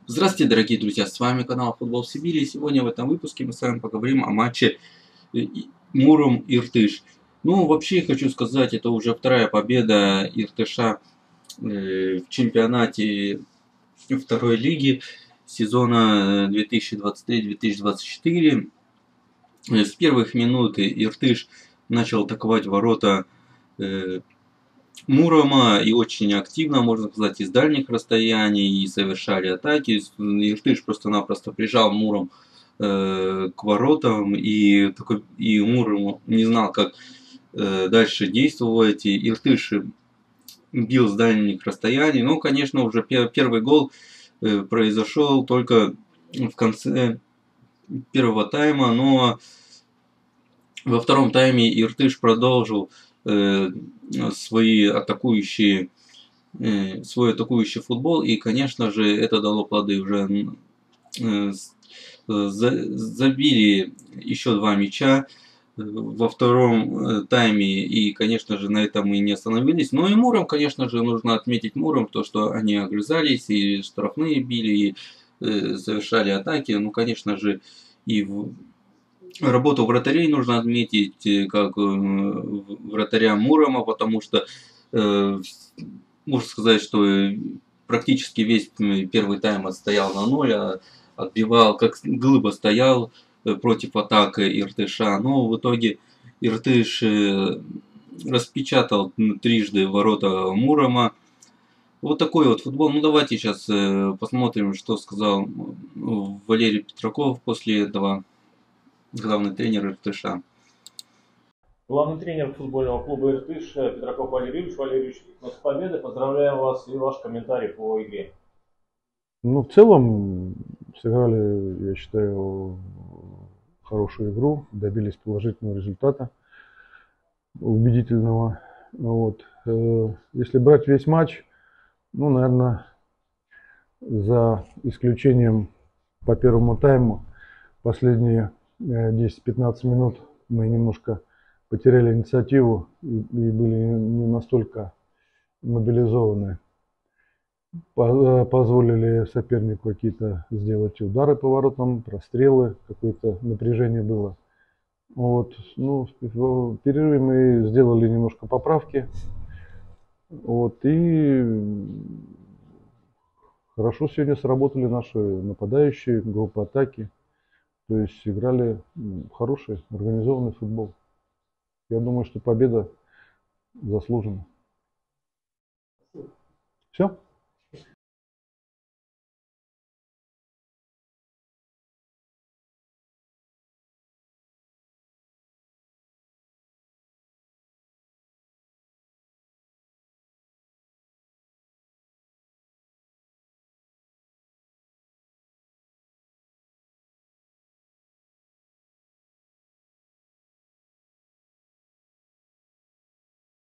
Здравствуйте, дорогие друзья, с вами канал Футбол Сибири. И сегодня в этом выпуске мы с вами поговорим о матче Муром-Иртыш. Ну, вообще, хочу сказать, это уже вторая победа Иртыша в чемпионате второй лиги сезона 2023-2024. С первых минут Иртыш начал атаковать ворота Мурома и очень активно, можно сказать, из дальних расстояний и совершали атаки. Иртыш просто-напросто прижал Муром к воротам, и Муром не знал, как дальше действовать. И Иртыш бил с дальних расстояний. Ну, конечно, уже первый гол произошел только в конце первого тайма, но во втором тайме Иртыш продолжил э, свой атакующий футбол, и, конечно же, это дало плоды. Уже забили еще два мяча во втором тайме, и, конечно же, на этом мы не остановились. Но и Муром, конечно же, нужно отметить Муром, то, что они огрызались, и штрафные били, и совершали атаки. Ну, конечно же, и работу вратарей нужно отметить, как вратаря Мурома, потому что э, можно сказать, что практически весь первый тайм отстоял на ноль, а отбивал, как глыба стоял против атак Иртыша. Но в итоге Иртыш распечатал трижды ворота Мурома. Вот такой вот футбол. Ну давайте сейчас посмотрим, что сказал Валерий Петраков после этого, главный тренер Иртыша. Главный тренер футбольного клуба «Иртыш» Петраков Валерий Юрьевич. Валерий Юрьевич, с победы, поздравляем вас и ваш комментарий по игре. Ну, в целом, сыграли, я считаю, хорошую игру, добились положительного результата, убедительного. Вот. Если брать весь матч, ну, наверное, за исключением по первому тайму, последние 10-15 минут мы немножко потеряли инициативу и были не настолько мобилизованы. Позволили сопернику какие-то сделать удары по воротам, прострелы, какое-то напряжение было. Вот. Ну, в перерыве мы сделали немножко поправки. Вот. И хорошо сегодня сработали наши нападающие, группа атаки. То есть играли хороший, организованный футбол. Я думаю, что победа заслужена. Все?